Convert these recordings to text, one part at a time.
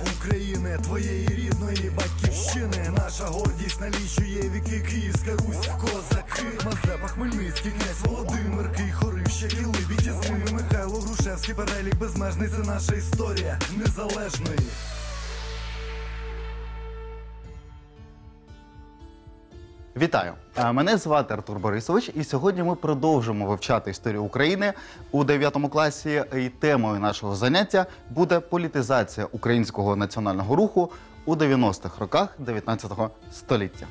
України, твоєї рідної батьківщини. Наша гордість налічує віки, Київська Русь, козаки, Мазепа, Хмельницький, князь Володимир, Кий-Хорив, Кілибі, Тізмин, Михайло Грушевський, перелік безмежний, це наша історія незалежної. Вітаю! Мене звати Артур Борисович, і сьогодні ми продовжимо вивчати історію України у 9 класі. І темою нашого заняття буде політизація українського національного руху у 90-х роках 19 століття.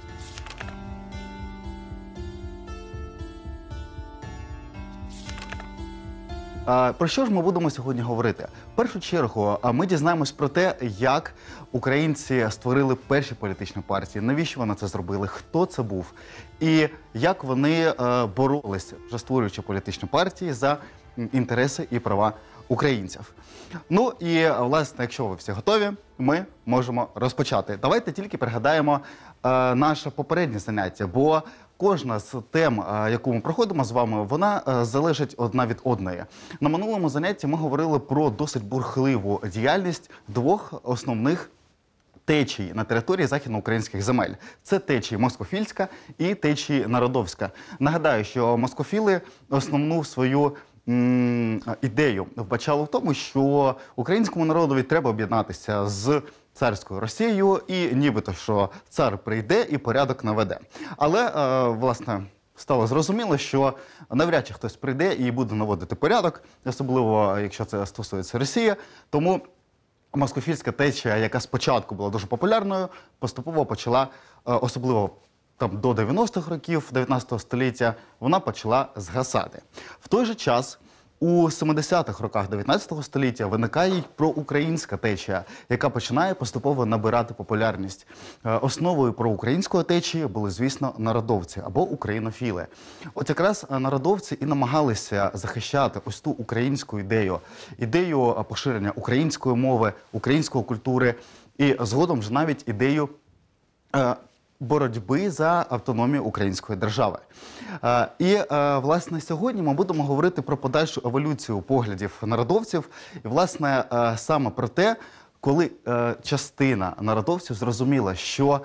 Про що ж ми будемо сьогодні говорити? В першу чергу ми дізнаємось про те, як українці створили перші політичні партії, навіщо вони це зробили, хто це був, і як вони боролися, вже створюючи політичні партії, за інтереси і права українців. Ну і, власне, якщо ви всі готові, ми можемо розпочати. Давайте тільки пригадаємо наше попереднє заняття, бо кожна з тем, яку ми проходимо з вами, вона залежить одна від одної. На минулому занятті ми говорили про досить бурхливу діяльність двох основних течій на території західноукраїнських земель. Це течії москофільська і течії народовська. Нагадаю, що москофіли основну свою ідею вбачали в тому, що українському народові треба об'єднатися з царською Росією і нібито, що цар прийде і порядок наведе. Але, власне, стало зрозуміло, що навряд чи хтось прийде і буде наводити порядок, особливо, якщо це стосується Росії. Тому москофільська течія, яка спочатку була дуже популярною, поступово почала, особливо там до 90-х років 19 століття, вона почала згасати. В той же час у 70-х роках 19 століття виникає й проукраїнська течія, яка починає поступово набирати популярність. Основою проукраїнської течії були, звісно, народовці або українофіли. От якраз народовці і намагалися захищати ось ту українську ідею поширення української мови, української культури і згодом ж навіть ідею боротьби за автономію української держави. І, власне, сьогодні ми будемо говорити про подальшу еволюцію поглядів народовців. І, власне, саме про те, коли частина народовців зрозуміла, що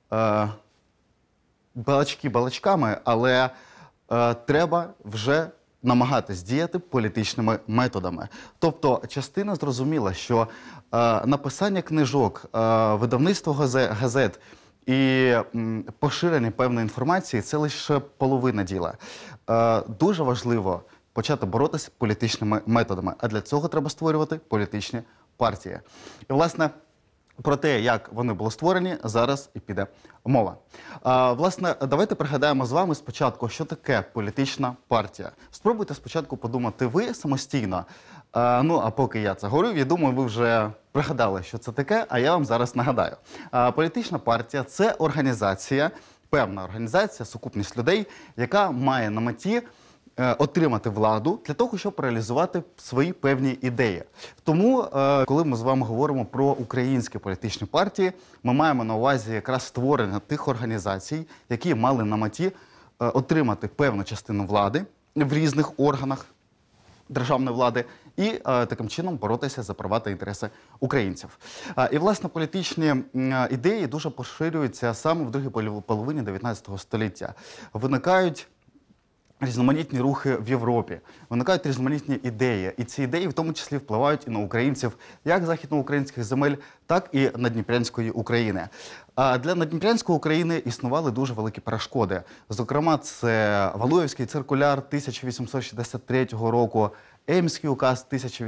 балачки балачками, але треба вже намагатись діяти політичними методами. Тобто частина зрозуміла, що написання книжок, видавництво газет і поширення певної інформації – це лише половина діла. Дуже важливо почати боротися політичними методами, а для цього треба створювати політичні партії. І, власне, про те, як вони були створені, зараз і піде мова. Власне, давайте пригадаємо з вами спочатку, що таке політична партія. Спробуйте спочатку подумати ви самостійно. Ну, а поки я це говорю, я думаю, ви вже пригадали, що це таке, а я вам зараз нагадаю. Політична партія – це організація, певна організація, сукупність людей, яка має на меті отримати владу для того, щоб реалізувати свої певні ідеї. Тому, коли ми з вами говоримо про українські політичні партії, ми маємо на увазі якраз створення тих організацій, які мали на меті отримати певну частину влади в різних органах державної влади і таким чином боротися за права та інтереси українців. І, власне, політичні ідеї дуже поширюються саме в другій половині 19 століття. Виникають різноманітні рухи в Європі, виникають різноманітні ідеї. І ці ідеї в тому числі впливають і на українців як західноукраїнських земель, так і Надніпрянської України. А для Надніпрянської України існували дуже великі перешкоди. Зокрема, це Валуєвський циркуляр 1863 року, Еймський указ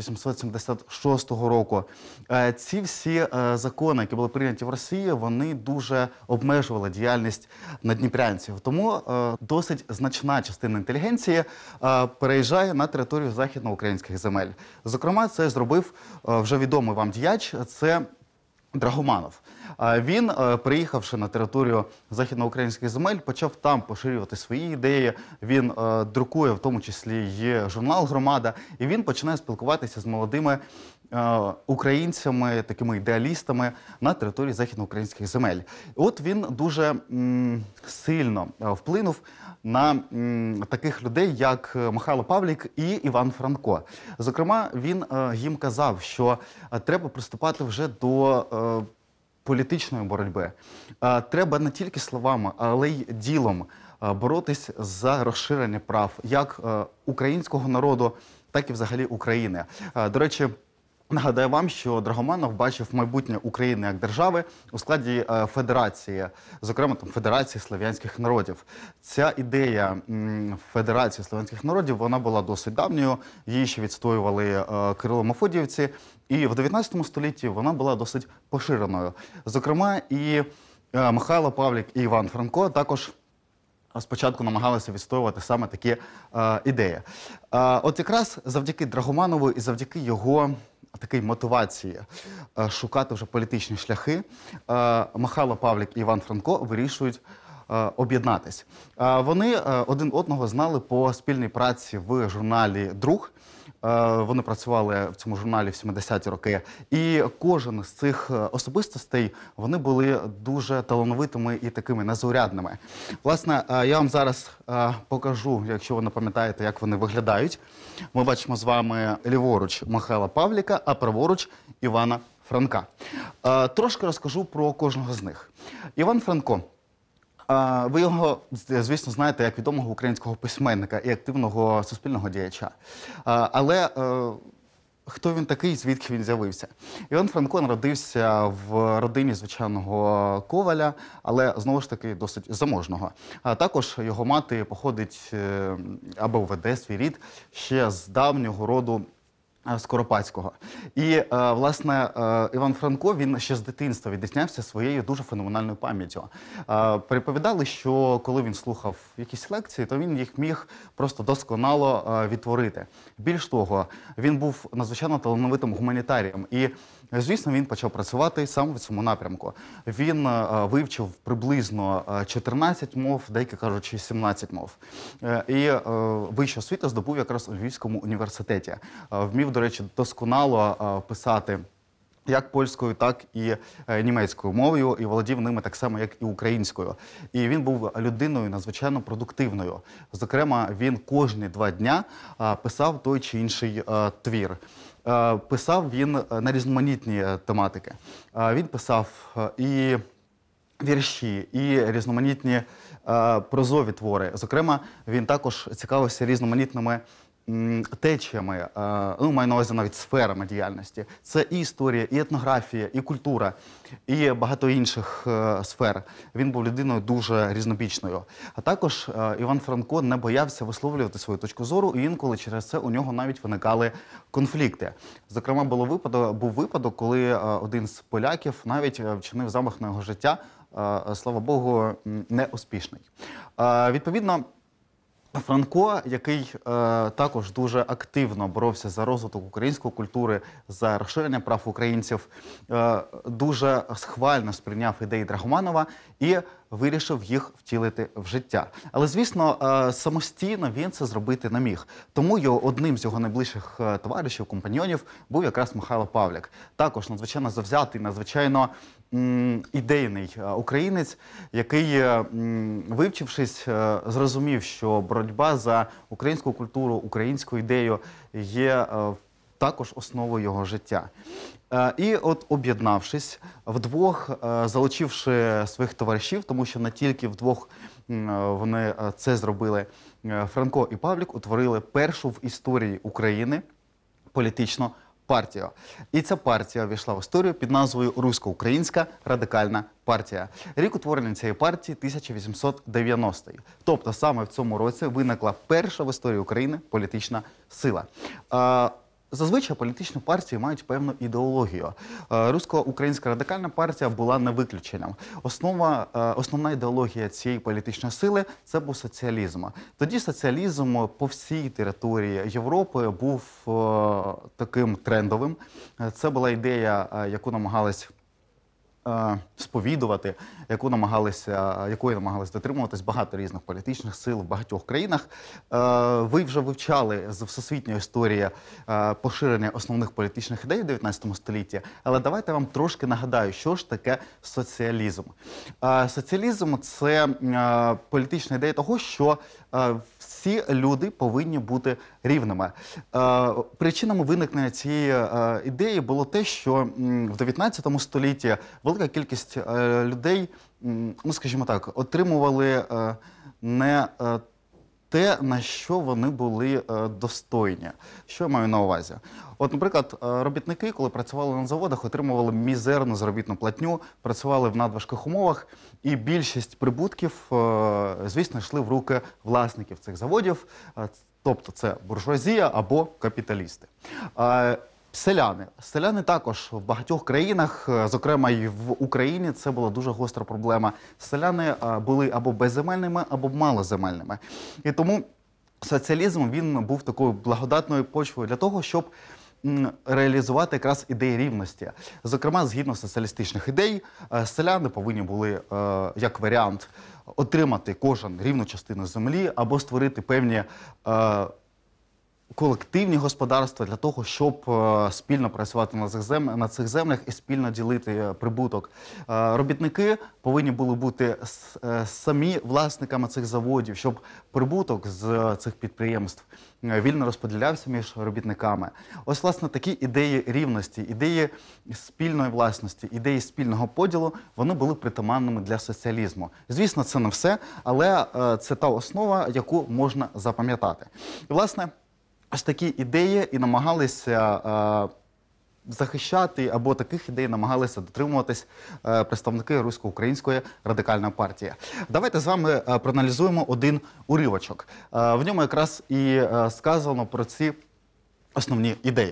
1876 року. Ці всі закони, які були прийняті в Росії, вони дуже обмежували діяльність надніпрянців. Тому досить значна частина інтелігенції переїжджає на територію західноукраїнських земель. Зокрема, це зробив вже відомий вам діяч, це Драгоманов. Він, приїхавши на територію західноукраїнських земель, почав там поширювати свої ідеї. Він друкує в тому числі і журнал «Громада», і він починає спілкуватися з молодими українцями, такими ідеалістами на території західноукраїнських земель. От він дуже сильно вплинув на таких людей, як Михайло Павлік і Іван Франко. Зокрема, він їм казав, що треба приступати вже до політичної боротьби. Треба не тільки словами, але й ділом боротись за розширення прав як українського народу, так і взагалі України. До речі, нагадаю вам, що Драгоманов бачив майбутнє України як держави у складі федерації, зокрема там, Федерації Слов'янських народів. Ця ідея Федерації Слов'янських народів, вона була досить давньою, її ще відстоювали Кирило-Мефодіївці, і в 19 столітті вона була досить поширеною. Зокрема, і Михайло Павлік, і Іван Франко також спочатку намагалися відстоювати саме такі ідеї. От якраз завдяки Драгоманову і завдяки його такій мотивації шукати вже політичні шляхи, Михайло Павлік і Іван Франко вирішують об'єднатись. Вони один одного знали по спільній праці в журналі «Друг». Вони працювали в цьому журналі в 70-ті роки. І кожен з цих особистостей, вони були дуже талановитими і такими незаурядними. Власне, я вам зараз покажу, якщо ви не пам'ятаєте, як вони виглядають. Ми бачимо з вами ліворуч Михайла Павліка, а праворуч Івана Франка. Трошки розкажу про кожного з них. Іван Франко. Ви його, звісно, знаєте як відомого українського письменника і активного суспільного діяча. Але хто він такий, звідки він з'явився? Іван Франко народився в родині звичайного коваля, але, знову ж таки, досить заможного. Також його мати походить або веде свій рід ще з давнього роду Скоропадського. І, власне, Іван Франко, він ще з дитинства відрізнявся своєю дуже феноменальною пам'яттю. Переповідали, що коли він слухав якісь лекції, то він їх міг просто досконало відтворити. Більш того, він був надзвичайно талановитим гуманітарієм. І, звісно, він почав працювати саме в цьому напрямку. Він вивчив приблизно 14 мов, деякі кажуть, 17 мов. І вищу освіту здобув якраз у Львівському університеті. Вмів, до речі, досконало писати як польською, так і німецькою мовою, і володів ними так само, як і українською. І він був людиною надзвичайно продуктивною. Зокрема, він кожні 2 дня писав той чи інший твір. Писав він на різноманітні тематики. Він писав і вірші, і різноманітні прозові твори. Зокрема, він також цікавився різноманітними течіями, маю на увазі навіть сферами діяльності. Це і історія, і етнографія, і культура, і багато інших сфер. Він був людиною дуже різнобічною. А також Іван Франко не боявся висловлювати свою точку зору, і інколи через це у нього навіть виникали конфлікти. Зокрема, був випадок, коли один з поляків навіть вчинив замах на його життя, слава Богу, неуспішний. Відповідно, Франко, який також дуже активно боровся за розвиток української культури, за розширення прав українців, дуже схвально сприйняв ідеї Драгоманова і вирішив їх втілити в життя. Але, звісно, самостійно він це зробити не міг. Тому одним з його найближчих товаришів, компаньйонів був якраз Михайло Павлік. Також надзвичайно завзятий, надзвичайно ідейний українець, який, вивчившись, зрозумів, що боротьба за українську культуру, українську ідею є також основою його життя. І от об'єднавшись, вдвох, залучивши своїх товаришів, тому що не тільки вдвох вони це зробили, Франко і Павлік утворили першу в історії України політичну партію. І ця партія ввійшла в історію під назвою Русько-Українська радикальна партія. Рік утворення цієї партії 1890-й. Тобто саме в цьому році виникла перша в історії України політична сила. Зазвичай політичні партії мають певну ідеологію. Русько-Українська радикальна партія була не виключенням. Основна ідеологія цієї політичної сили – це був соціалізм. Тоді соціалізм по всій території Європи був таким трендовим. Це була ідея, яку намагались сповідувати, якої намагалися дотримуватись багато різних політичних сил в багатьох країнах. Ви вже вивчали з всесвітньої історії поширення основних політичних ідей у 19 столітті, але давайте я вам трошки нагадаю, що ж таке соціалізм. Соціалізм – це політична ідея того, що всі люди повинні бути рівними. Причинами виникнення цієї ідеї було те, що в 19 столітті велика кількість людей, ну скажімо так, отримували не те, на що вони були достойні. Що я маю на увазі? От, наприклад, робітники, коли працювали на заводах, отримували мізерну заробітну платню, працювали в надважких умовах, і більшість прибутків, звісно, йшли в руки власників цих заводів, тобто це буржуазія або капіталісти. Селяни. Селяни також в багатьох країнах, зокрема і в Україні, це була дуже гостра проблема. Селяни були або безземельними, або малоземельними. І тому соціалізм, він був такою благодатною почвою для того, щоб реалізувати якраз ідеї рівності. Зокрема, згідно соціалістичних ідей, селяни повинні були, як варіант, отримати кожен рівну частину землі або створити певні колективні господарства для того, щоб спільно працювати на цих землях і спільно ділити прибуток. Робітники повинні були бути самі власниками цих заводів, щоб прибуток з цих підприємств вільно розподілявся між робітниками. Ось, власне, такі ідеї рівності, ідеї спільної власності, ідеї спільного поділу, вони були притаманними для соціалізму. Звісно, це не все, але це та основа, яку можна запам'ятати. І, власне, ось такі ідеї і намагалися захищати, або таких ідей намагалися дотримуватись представники Русько-Української радикальної партії. Давайте з вами проаналізуємо один уривочок. В ньому якраз і сказано про ці основні ідеї.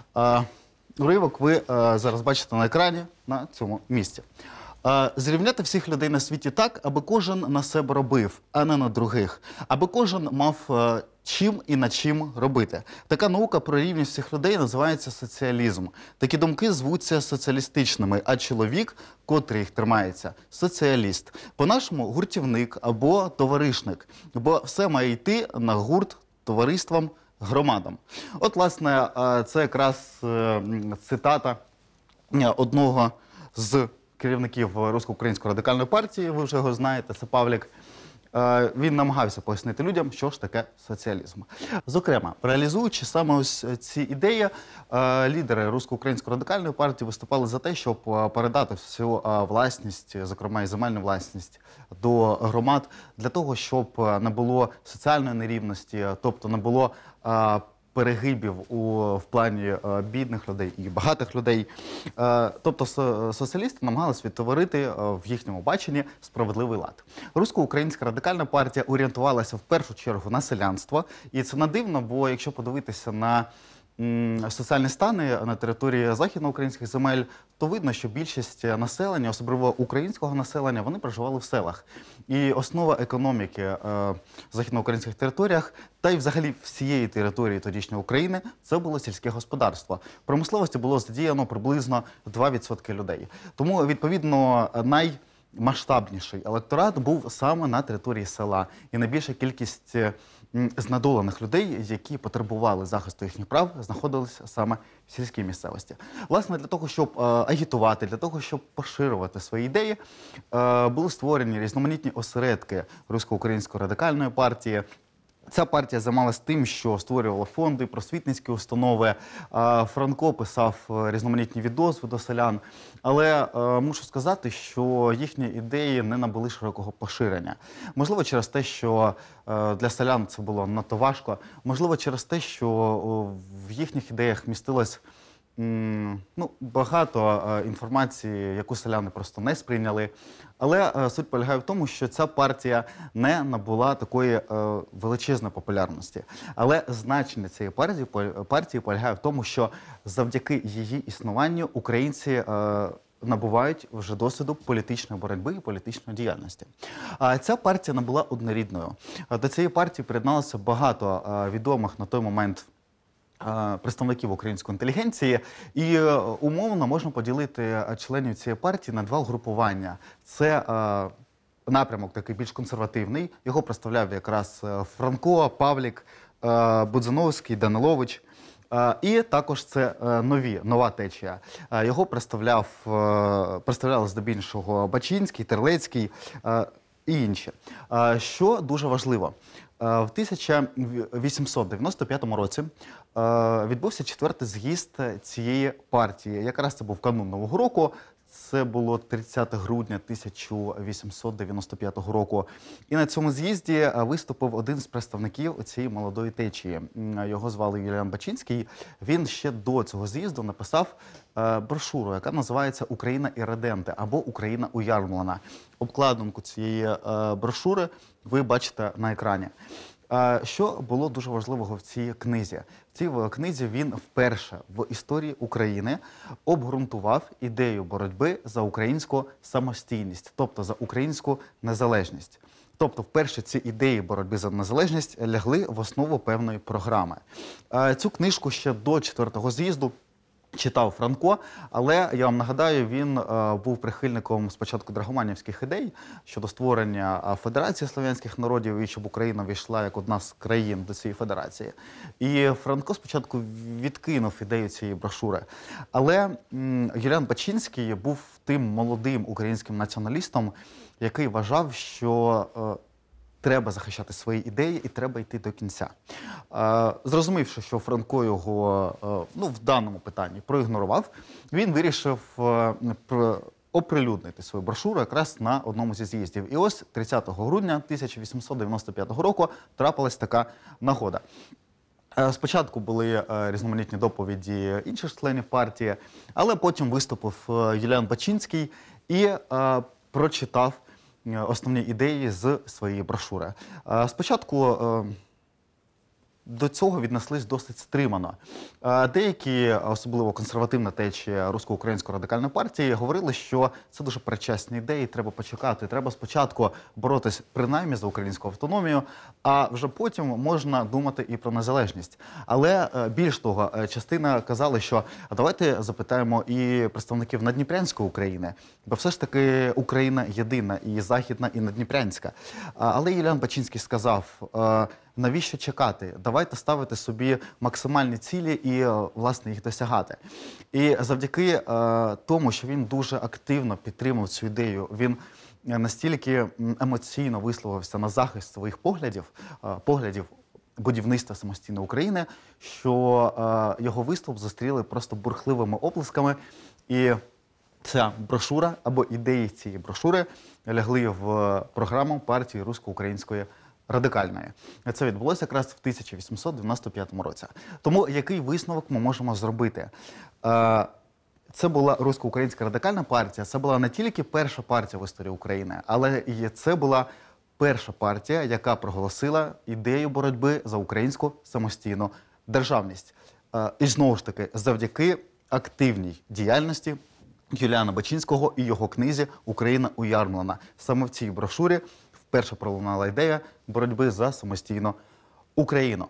Уривок ви зараз бачите на екрані на цьому місці. Зрівняти всіх людей на світі так, аби кожен на себе робив, а не на других. Аби кожен мав чим і над чим робити. Така наука про рівність всіх людей називається соціалізм. Такі думки звуться соціалістичними, а чоловік, котрий їх тримається, соціаліст. По-нашому гуртівник або товаришник, бо все має йти на гурт товариствам, громадам. От, власне, це якраз цитата одного з керівників Русько-Української радикальної партії, ви вже його знаєте, це Павлік. Він намагався пояснити людям, що ж таке соціалізм. Зокрема, реалізуючи саме ось ці ідеї, лідери Русько-Української радикальної партії виступали за те, щоб передати всю власність, зокрема і земельну власність, до громад, для того, щоб не було соціальної нерівності, тобто не було перегибів в плані бідних людей і багатих людей. Тобто соціалісти намагалися відтворити в їхньому баченні справедливий лад. Русько-Українська радикальна партія орієнтувалася в першу чергу на селянство. І це не дивно, бо якщо подивитися на соціальні стани на території західноукраїнських земель, то видно, що більшість населення, особливо українського населення, вони проживали в селах. І основа економіки в західноукраїнських територіях та й взагалі всієї території тодішньої України – це було сільське господарство. В промисловості було задіяно приблизно 2% людей. Тому, відповідно, наймасштабніший електорат був саме на території села. І найбільша кількість знедолених людей, які потребували захисту їхніх прав, знаходилися саме в сільській місцевості. Власне, для того, щоб агітувати, для того, щоб поширювати свої ідеї, були створені різноманітні осередки Русько-Української радикальної партії. Ця партія займалася тим, що створювала фонди, просвітницькі установи. Франко писав різноманітні відозви до селян. Але мушу сказати, що їхні ідеї не набули широкого поширення. Можливо, через те, що для селян це було надто важко. Можливо, через те, що в їхніх ідеях містилось багато інформації, яку селяни просто не сприйняли. Але суть полягає в тому, що ця партія не набула такої величезної популярності. Але значення цієї партії полягає в тому, що завдяки її існуванню українці набувають вже досвіду політичної боротьби і політичної діяльності. Ця партія не була однорідною. До цієї партії приєдналося багато відомих на той момент представників української інтелігенції, і умовно можна поділити членів цієї партії на два угрупування. Це напрямок такий більш консервативний, його представляв якраз Франко, Павлік, Будзановський, Данилович. І також це нова течія. Його представляли здебільшого Бачинський, Терлецький і інші. Що дуже важливо, в 1895 році відбувся 4-й з'їзд цієї партії. Якраз це був канун Нового року. Це було 30 грудня 1895 року. І на цьому з'їзді виступив один з представників цієї молодої течії. Його звали Юліан Бачинський. Він ще до цього з'їзду написав брошуру, яка називається «Україна ірреденте» або «Україна уярмлена». Обкладинку цієї брошури ви бачите на екрані. Що було дуже важливого в цій книзі? В цій книзі він вперше в історії України обґрунтував ідею боротьби за українську самостійність, тобто за українську незалежність. Тобто вперше ці ідеї боротьби за незалежність лягли в основу певної програми. Цю книжку ще до 4-го з'їзду читав Франко, але, я вам нагадаю, він був прихильником спочатку драгоманівських ідей щодо створення Федерації слов'янських народів і щоб Україна війшла як одна з країн до цієї федерації. І Франко спочатку відкинув ідею цієї брошури. Але Юліан Бачинський був тим молодим українським націоналістом, який вважав, що треба захищати свої ідеї і треба йти до кінця. Зрозумівши, що Франко його в даному питанні проігнорував, він вирішив оприлюднити свою брошуру якраз на одному зі з'їздів. І ось 30 грудня 1895 року трапилась така нагода. Спочатку були різноманітні доповіді інших членів партії, але потім виступив Юліан Бачинський і прочитав основні ідеї з своєї брошури. Спочатку до цього віднеслись досить стримано. Деякі, особливо консервативна течія Русько-Української радикальної партії, говорили, що це дуже передчасні ідеї, треба почекати, треба спочатку боротись принаймні за українську автономію, а вже потім можна думати і про незалежність. Але більш того, частина казали, що давайте запитаємо і представників Надніпрянської України, бо все ж таки Україна єдина, і Західна, і Надніпрянська. Але Юліан Бачинський сказав: навіщо чекати? Давайте ставити собі максимальні цілі і, власне, їх досягати. І завдяки тому, що він дуже активно підтримав цю ідею, він настільки емоційно висловився на захист своїх поглядів будівництва самостійної України, що його виступ зустріли просто бурхливими оплесками. І ця брошура, або ідеї цієї брошури, лягли в програму партії Русько-Української радикальної. Це відбулося якраз в 1895 році. Тому який висновок ми можемо зробити? Це була Русько-Українська радикальна партія, це була не тільки перша партія в історії України, але і це була перша партія, яка проголосила ідею боротьби за українську самостійну державність. І знову ж таки, завдяки активній діяльності Юліана Бачинського і його книзі «Україна уярмлена». Саме в цій брошурі вперше пролунала ідея боротьби за самостійну Україну.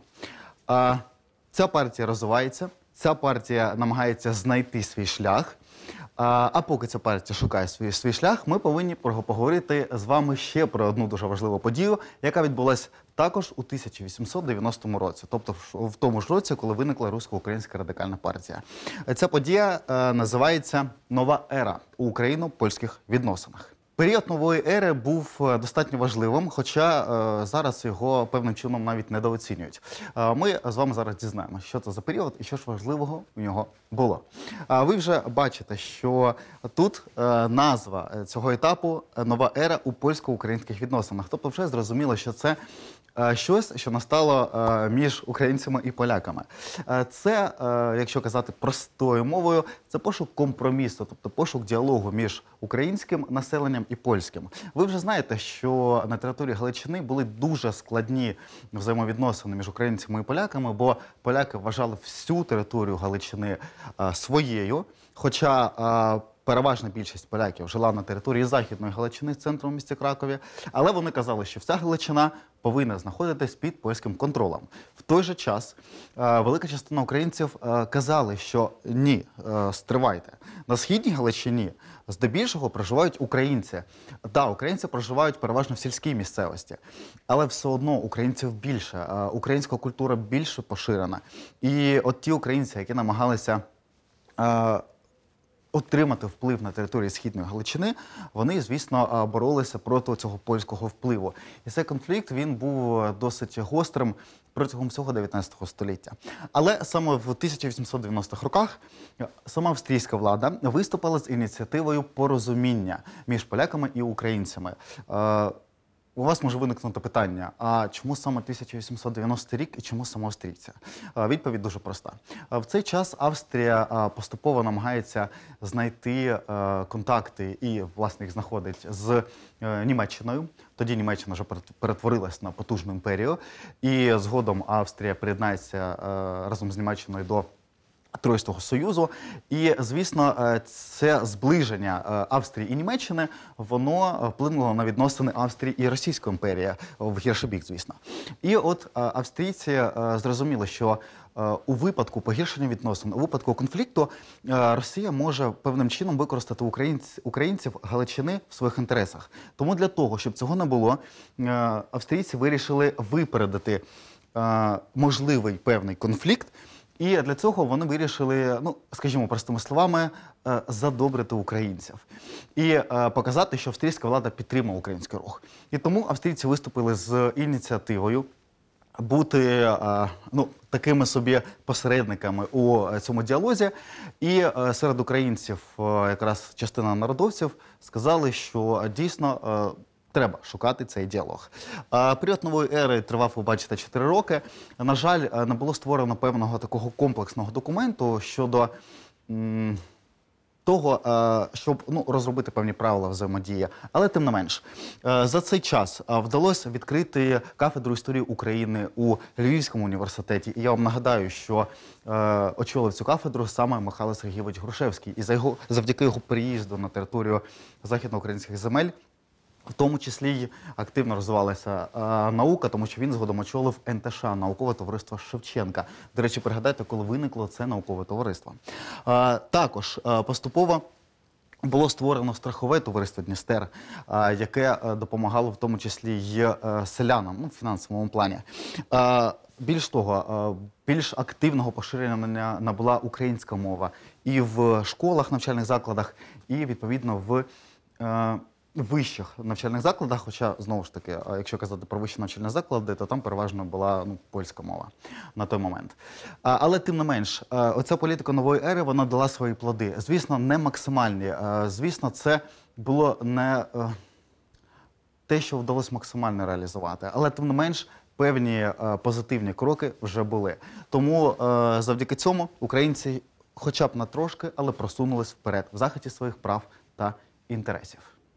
Ця партія розвивається, ця партія намагається знайти свій шлях. А поки ця партія шукає свій шлях, ми повинні поговорити з вами ще про одну дуже важливу подію, яка відбулася також у 1890 році, тобто в тому ж році, коли виникла Русько-Українська радикальна партія. Ця подія називається «Нова ера у україно-польських відносинах». Період нової ери був достатньо важливим, хоча зараз його певним чином навіть недооцінюють. Ми з вами зараз дізнаємося, що це за період і що ж важливого в нього було. Ви вже бачите, що тут назва цього етапу «Нова ера у польсько-українських відносинах». Тобто вже зрозуміло, що це щось, що настало між українцями і поляками. Це, якщо казати простою мовою, це пошук компромісу, тобто пошук діалогу між українським населенням і польським. Ви вже знаєте, що на території Галичини були дуже складні взаємовідносини між українцями і поляками, бо поляки вважали всю територію Галичини своєю, хоча переважна більшість поляків жила на території Західної Галичини, центру в місті Кракові, але вони казали, що вся Галичина повинна знаходитись під польським контролем. В той же час велика частина українців казали, що ні, стривайте. На Східній Галичині здебільшого проживають українці. Так, українці проживають переважно в сільській місцевості, але все одно українців більше, українська культура більше поширена. І от ті українці, які намагалися отримати вплив на території Східної Галичини, вони, звісно, боролися проти цього польського впливу. І цей конфлікт, він був досить гострим протягом всього 19 століття. Але саме в 1890-х роках сама австрійська влада виступила з ініціативою порозуміння між поляками і українцями. У вас може виникнути питання, а чому саме 1890 рік і чому саме австрійця? Відповідь дуже проста. В цей час Австрія поступово намагається знайти контакти і, власне, їх знаходить з Німеччиною. Тоді Німеччина вже перетворилась на потужну імперію, і згодом Австрія приєднається разом з Німеччиною до Тройського Союзу. І, звісно, це зближення Австрії і Німеччини, воно вплинуло на відносини Австрії і Російської імперії, в гірший бік, звісно. І от австрійці зрозуміли, що у випадку погіршення відносин, у випадку конфлікту Росія може певним чином використати українців Галичини в своїх інтересах. Тому для того, щоб цього не було, австрійці вирішили випередити можливий певний конфлікт. І для цього вони вирішили, ну, скажімо, простими словами, задобрити українців. І показати, що австрійська влада підтримує український рух. І тому австрійці виступили з ініціативою бути такими собі посередниками у цьому діалозі. І серед українців, якраз частина народовців, сказали, що дійсно треба шукати цей діалог. Період нової ери тривав, ви бачите, 4 роки. На жаль, не було створено певного такого комплексного документу щодо того, щоб розробити певні правила взаємодії. Але тим не менш, за цей час вдалося відкрити кафедру історії України у Львівському університеті. І я вам нагадаю, що очолив цю кафедру саме Михайло Сергійович Грушевський. І завдяки його приїзду на територію західноукраїнських земель в тому числі й активно розвивалася наука, тому що він згодом очолив НТШ, наукове товариство Шевченка. До речі, пригадайте, коли виникло це наукове товариство. Також поступово було створено страхове товариство «Дністер», яке допомагало в тому числі й селянам в фінансовому плані. Більш того, більш активного поширення набула українська мова і в школах, навчальних закладах, і, відповідно, в вищих навчальних закладах, хоча, знову ж таки, якщо казати про вищі навчальні заклади, то там переважно була польська мова на той момент. Але тим не менш, оця політика нової ери, вона дала свої плоди. Звісно, не максимальні. Звісно, це було не те, що вдалося максимально реалізувати. Але тим не менш, певні позитивні кроки вже були. Тому завдяки цьому українці хоча б на трошки, але просунулись вперед в захисті своїх прав та інтересів.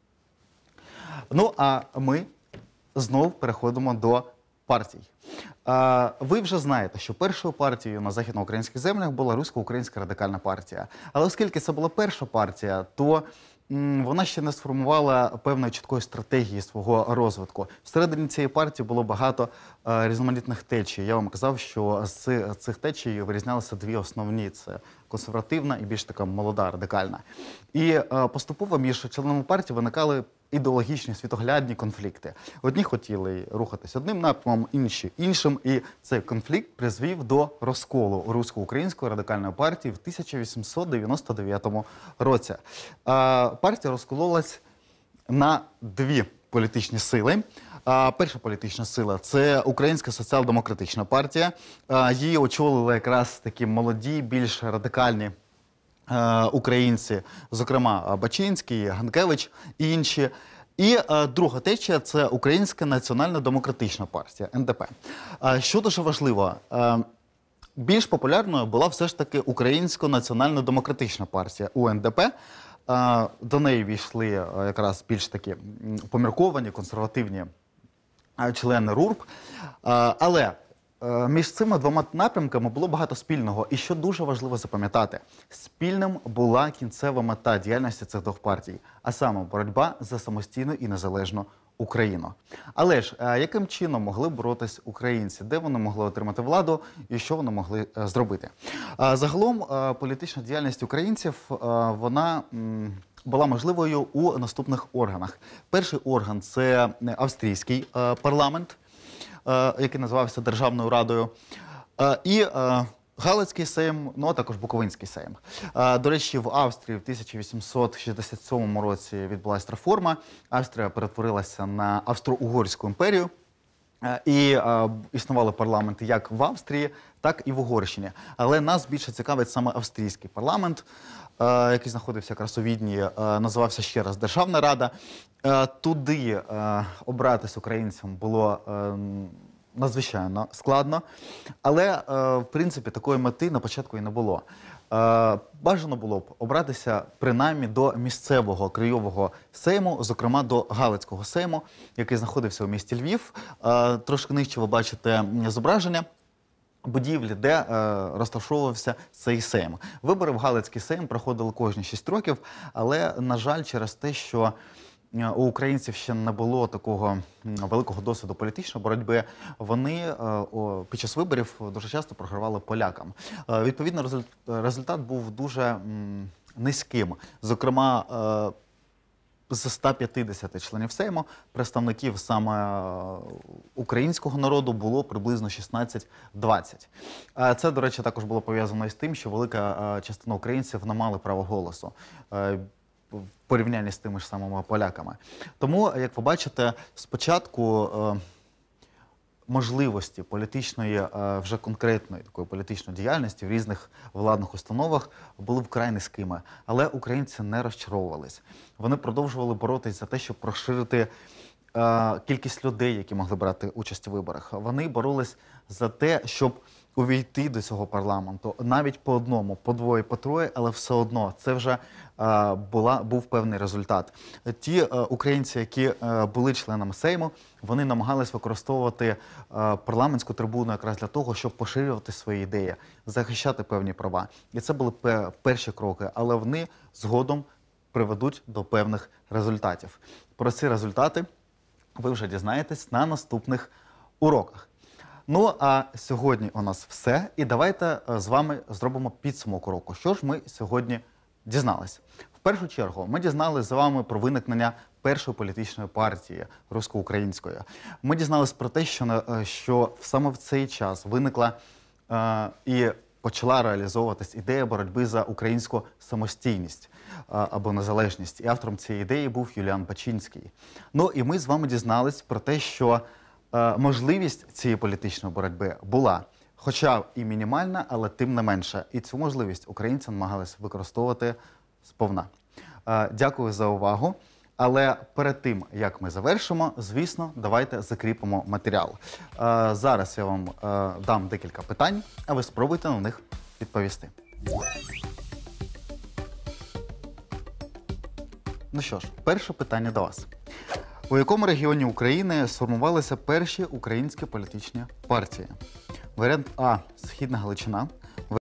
Ну, а ми знов переходимо до партій. Ви вже знаєте, що першою партією на західноукраїнських землях була Русько-Українська радикальна партія. Але оскільки це була перша партія, то вона ще не сформувала певної чіткої стратегії свого розвитку. Всередині цієї партії було багато різноманітних течій. Я вам казав, що з цих течій вирізнялися дві основні – це консервативна і більш така молода, радикальна. І поступово між членами партії виникали ідеологічні, світоглядні конфлікти. Одні хотіли рухатись одним напрямом, інші – іншим. І цей конфлікт призвів до розколу Русько-Української радикальної партії в 1899 році. Партія розкололась на дві політичні сили. Перша політична сила – це Українська соціал-демократична партія. Її очолили якраз такі молоді, більш радикальні українці, зокрема Бачинський, Ганкевич і інші. І друга течія – це Українська національно-демократична партія, НДП. Що дуже важливо, більш популярною була все ж таки Українська національно-демократична партія, УНДП. До неї війшли якраз більш такі помірковані, консервативні члени РУРП. Але Між цими двома напрямками було багато спільного. І що дуже важливо запам'ятати, спільним була кінцева мета діяльності цих двох партій, а саме боротьба за самостійну і незалежну Україну. Але ж яким чином могли боротись українці? Де вони могли отримати владу і що вони могли зробити? Загалом політична діяльність українців, вона була можливою у наступних органах. Перший орган – це австрійський парламент, який називався Державною Радою, і Галицький Сейм, ну а також Буковинський Сейм. До речі, в Австрії в 1867 році відбулася реформа. Австрія перетворилася на Австро-Угорську імперію. І існували парламенти як в Австрії, так і в Угорщині. Але нас більше цікавить саме австрійський парламент, який знаходився якраз у Відні, називався ще раз Державна Рада. Туди обратись українцям було надзвичайно складно, але, в принципі, такої мети на початку і не було. Бажано було б обратися принаймні до місцевого краєвого сейму, зокрема до Галицького сейму, який знаходився у місті Львів. Трошки нижче ви бачите зображення будівлі, де розташовувався цей сейм. Вибори в Галицький сейм проходили кожні 6 років, але, на жаль, через те, що у українців ще не було такого великого досвіду політичної боротьби, вони під час виборів дуже часто програвали полякам. Відповідно, результат був дуже низьким. Зокрема, з 150 членів Сейму представників саме українського народу було приблизно 16-20. Це, до речі, також було пов'язано із тим, що велика частина українців не мали права голосу в порівнянні з тими ж самими поляками. Тому, як ви бачите, спочатку можливості політичної, вже конкретної такої політичної діяльності в різних владних установах були вкрай низькими. Але українці не розчаровувались. Вони продовжували боротися за те, щоб розширити кількість людей, які могли брати участь у виборах. Вони боролись за те, щоб увійти до цього парламенту навіть по одному, по двоє, по троє, але все одно це вже був певний результат. Ті українці, які були членами Сейму, вони намагались використовувати парламентську трибуну якраз для того, щоб поширювати свої ідеї, захищати певні права. І це були перші кроки, але вони згодом приведуть до певних результатів. Про ці результати ви вже дізнаєтесь на наступних уроках. Ну, а сьогодні у нас все. І давайте з вами зробимо підсумок уроку. Що ж ми сьогодні дізналися? В першу чергу, ми дізналися з вами про виникнення першої політичної партії русько-української. Ми дізналися про те, що саме в цей час виникла і почала реалізовуватись ідея боротьби за українську самостійність або незалежність. І автором цієї ідеї був Юліан Бачинський. Ну, і ми з вами дізналися про те, що можливість цієї політичної боротьби була, хоча і мінімальна, але тим не менше. І цю можливість українці намагалися використовувати сповна. Дякую за увагу. Але перед тим, як ми завершимо, звісно, давайте закріпимо матеріал. Зараз я вам дам декілька питань, а ви спробуйте на них відповісти. Ну що ж, перше питання до вас. У якому регіоні України сформувалися перші українські політичні партії? Варіант А – Східна Галичина,